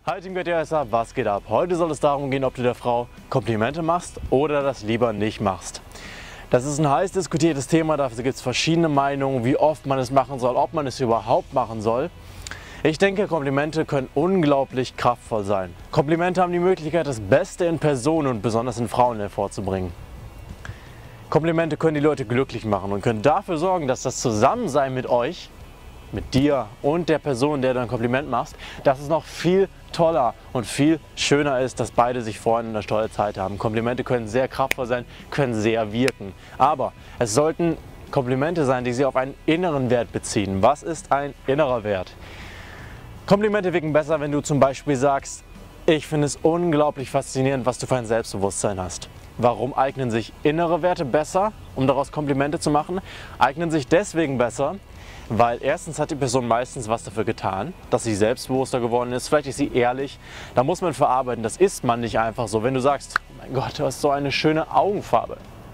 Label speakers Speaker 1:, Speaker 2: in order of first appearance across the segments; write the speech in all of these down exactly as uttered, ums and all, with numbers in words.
Speaker 1: Hi Team Get Your Ass Up, was geht ab? Heute soll es darum gehen, ob du der Frau Komplimente machst oder das lieber nicht machst. Das ist ein heiß diskutiertes Thema, dafür gibt es verschiedene Meinungen, wie oft man es machen soll, ob man es überhaupt machen soll. Ich denke, Komplimente können unglaublich kraftvoll sein. Komplimente haben die Möglichkeit, das Beste in Personen und besonders in Frauen hervorzubringen. Komplimente können die Leute glücklich machen und können dafür sorgen, dass das Zusammensein mit euch, mit dir und der Person, der du ein Kompliment machst, dass es noch viel toller und viel schöner ist, dass beide sich freuen und eine tolle Zeit haben. Komplimente können sehr kraftvoll sein, können sehr wirken. Aber es sollten Komplimente sein, die sich auf einen inneren Wert beziehen. Was ist ein innerer Wert? Komplimente wirken besser, wenn du zum Beispiel sagst, ich finde es unglaublich faszinierend, was du für ein Selbstbewusstsein hast. Warum eignen sich innere Werte besser, um daraus Komplimente zu machen? Eignen sich deswegen besser, weil erstens hat die Person meistens was dafür getan, dass sie selbstbewusster geworden ist. Vielleicht ist sie ehrlich. Da muss man verarbeiten. Das ist man nicht einfach so. Wenn du sagst, mein Gott, du hast so eine schöne Augenfarbe.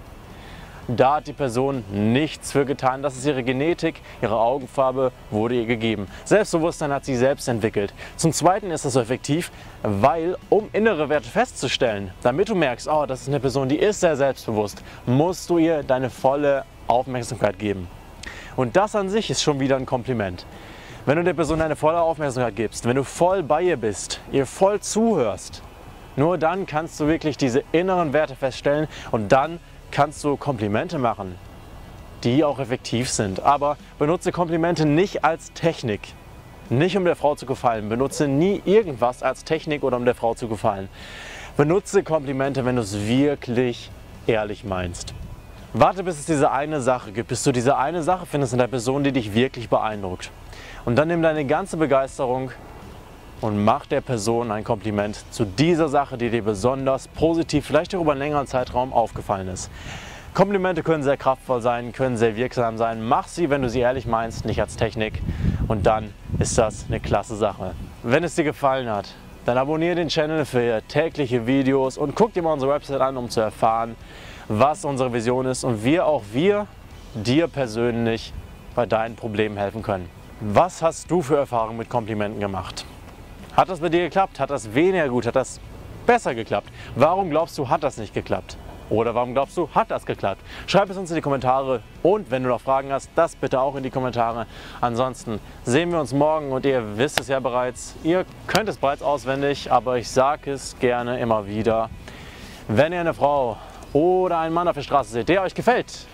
Speaker 1: Da hat die Person nichts für getan. Das ist ihre Genetik, ihre Augenfarbe wurde ihr gegeben. Selbstbewusstsein hat sie selbst entwickelt. Zum Zweiten ist das so effektiv, weil, um innere Werte festzustellen, damit du merkst, oh, das ist eine Person, die ist sehr selbstbewusst, musst du ihr deine volle Aufmerksamkeit geben. Und das an sich ist schon wieder ein Kompliment. Wenn du der Person eine volle Aufmerksamkeit gibst, wenn du voll bei ihr bist, ihr voll zuhörst, nur dann kannst du wirklich diese inneren Werte feststellen und dann kannst du Komplimente machen, die auch effektiv sind. Aber benutze Komplimente nicht als Technik, nicht um der Frau zu gefallen. Benutze nie irgendwas als Technik oder um der Frau zu gefallen. Benutze Komplimente, wenn du es wirklich ehrlich meinst. Warte, bis es diese eine Sache gibt, bis du diese eine Sache findest in der Person, die dich wirklich beeindruckt. Und dann nimm deine ganze Begeisterung und mach der Person ein Kompliment zu dieser Sache, die dir besonders positiv, vielleicht auch über einen längeren Zeitraum aufgefallen ist. Komplimente können sehr kraftvoll sein, können sehr wirksam sein. Mach sie, wenn du sie ehrlich meinst, nicht als Technik. Und dann ist das eine klasse Sache. Wenn es dir gefallen hat, dann abonniere den Channel für tägliche Videos und guck dir mal unsere Website an, um zu erfahren, was unsere Vision ist und wie auch wir dir persönlich bei deinen Problemen helfen können. Was hast du für Erfahrungen mit Komplimenten gemacht? Hat das bei dir geklappt? Hat das weniger gut? Hat das besser geklappt? Warum glaubst du, hat das nicht geklappt? Oder warum glaubst du, hat das geklappt? Schreib es uns in die Kommentare und wenn du noch Fragen hast, das bitte auch in die Kommentare. Ansonsten sehen wir uns morgen und ihr wisst es ja bereits, ihr könnt es bereits auswendig, aber ich sage es gerne immer wieder. Wenn ihr eine Frau oder einen Mann auf der Straße seht, der euch gefällt,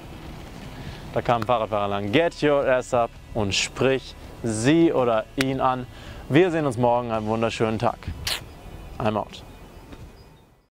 Speaker 1: da kam ein Fahrradfahrer lang, get your ass up und sprich sie oder ihn an. Wir sehen uns morgen, einen wunderschönen Tag. I'm out.